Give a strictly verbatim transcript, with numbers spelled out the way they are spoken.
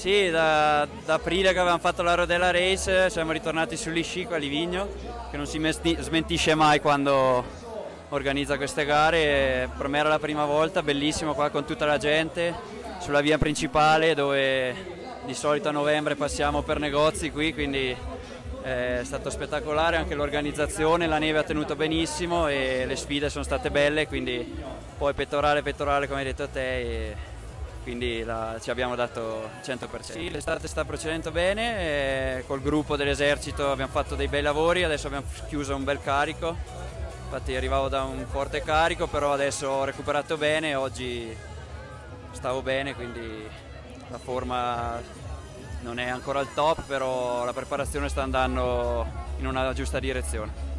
Sì, da, da aprile che avevamo fatto la Rodella Race siamo ritornati sugli sci qua a Livigno, che non si mesti- smentisce mai quando organizza queste gare. Per me era la prima volta, bellissimo qua con tutta la gente, sulla via principale dove di solito a novembre passiamo per negozi qui, quindi è stato spettacolare anche l'organizzazione, la neve ha tenuto benissimo e le sfide sono state belle, quindi poi pettorale pettorale come hai detto te, e quindi la, ci abbiamo dato cento per cento. Sì, l'estate sta procedendo bene, e col gruppo dell'esercito abbiamo fatto dei bei lavori, adesso abbiamo chiuso un bel carico, infatti arrivavo da un forte carico, però adesso ho recuperato bene e oggi stavo bene, quindi la forma non è ancora al top, però la preparazione sta andando in una giusta direzione.